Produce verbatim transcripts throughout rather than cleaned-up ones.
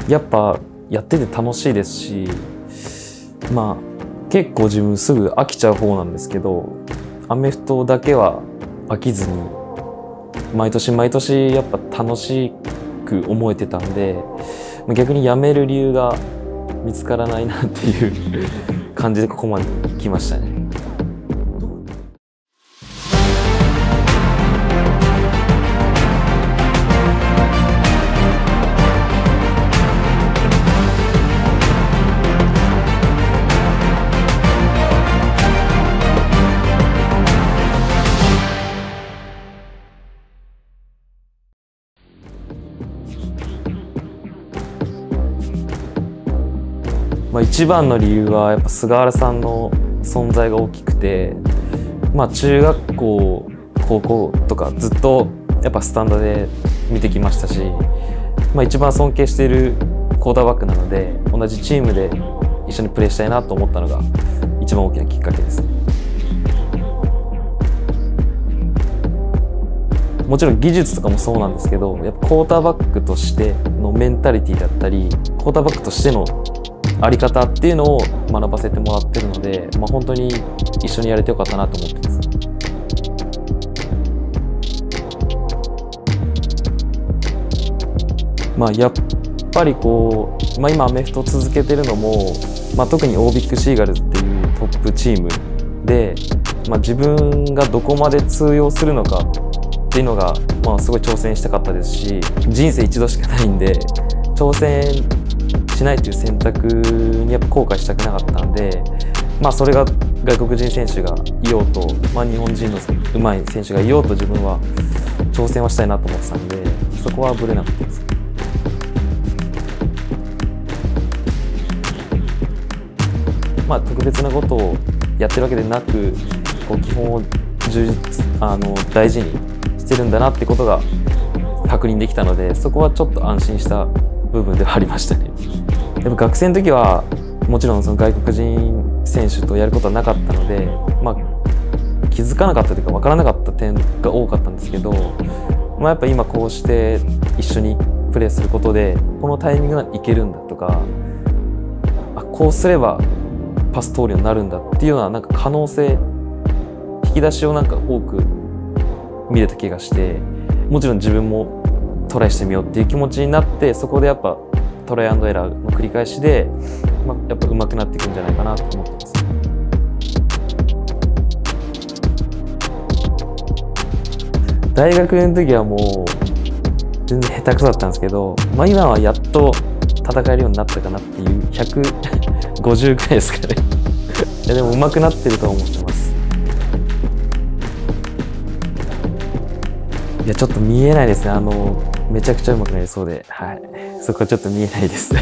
やっぱやってて楽しいですし、まあ結構自分すぐ飽きちゃう方なんですけど、アメフトだけは飽きずに毎年毎年やっぱ楽しく思えてたんで、逆にやめる理由が見つからないなっていう感じでここまで来ましたね。まあ、一番の理由はやっぱ菅原さんの存在が大きくて、まあ、中学校高校とかずっとやっぱスタンドで見てきましたし、まあ、一番尊敬しているクォーターバックなので、同じチームで一緒にプレーしたいなと思ったのが一番大きなきっかけですね。もちろん技術とかもそうなんですけど、やっぱクォーターバックとしてのメンタリティだったり、クォーターバックとしてのあり方っていうのを学ばせてもらってるので、まあ、本当に一緒にやれてよかったなと思ってます。まあ、やっぱりこう、まあ、今アメフトを続けてるのも、まあ、特にオービックシーガルズっていうトップチームで、まあ、自分がどこまで通用するのかっていうのが、まあ、すごい挑戦したかったですし、人生一度しかないんで挑戦しないという選択にやっぱ後悔したくなかったんで、まあ、それが外国人選手がいようと、まあ、日本人の上手い選手がいようと自分は挑戦はしたいなと思ってたんで、そこはぶれなかったです。まあ、特別なことをやってるわけでなく、こう基本を充実あの大事にしてるんだなってことが確認できたので、そこはちょっと安心した部分ではありましたね。やっぱ学生の時はもちろんその外国人選手とやることはなかったので、まあ、気づかなかったというか分からなかった点が多かったんですけど、まあ、やっぱ今こうして一緒にプレーすることでこのタイミングがいけるんだとか、あこうすればパス通るようになるんだっていうような、なんか可能性引き出しをなんか多く見れた気がして、もちろん自分もトライしてみようっていう気持ちになって、そこでやっぱトライアンドエラーの繰り返しで、まあ、やっぱ上手くなっていくんじゃないかなと思ってます。大学の時はもう全然下手くそだったんですけど、まあ、今はやっと戦えるようになったかなっていう、ひゃくごじゅうくらいですかねいやでも上手くなってると思ってます。いやちょっと見えないですね。あのめちゃくちゃ上手くなりそうで、はい、そこはちょっと見えないです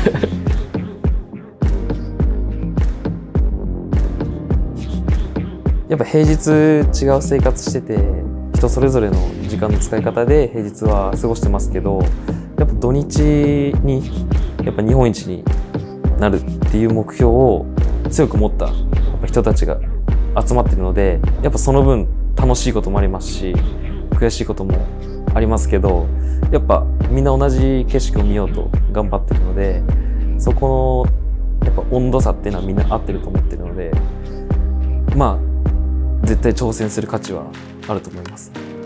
やっぱ平日違う生活してて、人それぞれの時間の使い方で平日は過ごしてますけど、やっぱ土日にやっぱ日本一になるっていう目標を強く持ったやっぱ人たちが集まってるので、やっぱその分楽しいこともありますし悔しいこともありますけど、やっぱみんな同じ景色を見ようと頑張ってるので、そこのやっぱ温度差っていうのはみんな合ってると思ってるので、まあ絶対挑戦する価値はあると思います。